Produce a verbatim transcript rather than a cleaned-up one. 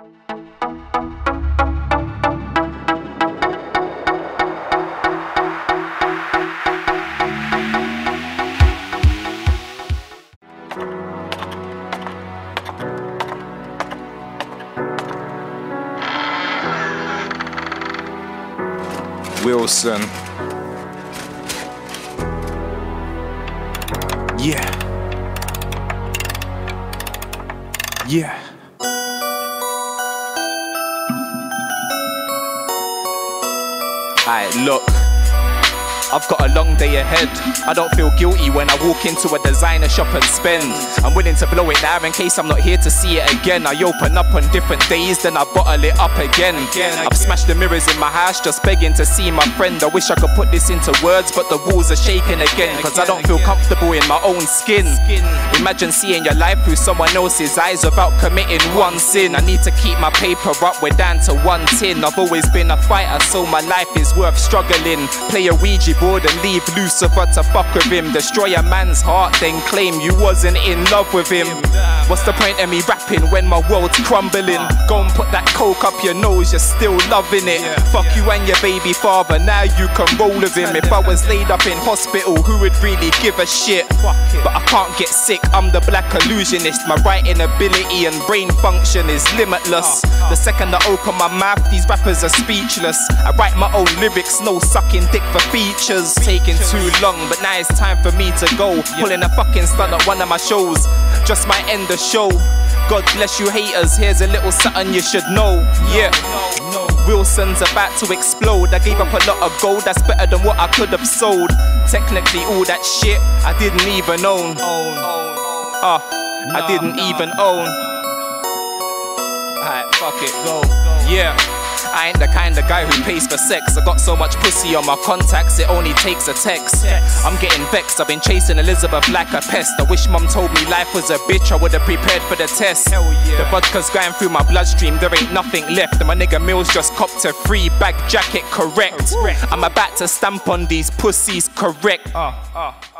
Wilson. Yeah. Yeah. Alright, look. I've got a long day ahead. I don't feel guilty when I walk into a designer shop and spend. I'm willing to blow it now in case I'm not here to see it again. I open up on different days, then I bottle it up again. I've smashed the mirrors in my house just begging to see my friend. I wish I could put this into words, but the walls are shaking again, cause I don't feel comfortable in my own skin. Imagine seeing your life through someone else's eyes without committing one sin. I need to keep my paper up, we're down to one tin. I've always been a fighter, so my life is worth struggling. Play a Ouija board and leave Lucifer to fuck with him. Destroy a man's heart, then claim you wasn't in love with him. What's the point of me rapping when my world's crumbling? Go and put that coke up your nose, you're still loving it. Fuck you and your baby father, now you can roll with him. If I was laid up in hospital, who would really give a shit? But I can't get sick, I'm the black illusionist. My writing ability and brain function is limitless. The second I open my mouth, these rappers are speechless. I write my own lyrics, no sucking dick for features. Taking too long, but now it's time for me to go. Pulling a fucking stunt at one of my shows, just might end the show. God bless you haters, here's a little something you should know. Yeah, Wilson's about to explode. I gave up a lot of gold, that's better than what I could have sold. Technically all that shit I didn't even own. Uh, I didn't even own. Alright, fuck it, go. Yeah. I ain't the kind of guy who pays for sex. I got so much pussy on my contacts, it only takes a text. I'm getting vexed, I've been chasing Elizabeth like a pest. I wish mum told me life was a bitch, I would've prepared for the test. The vodka's going through my bloodstream, there ain't nothing left. And my nigga Mills just copped a free bag jacket, correct. I'm about to stamp on these pussies, correct. Uh, uh.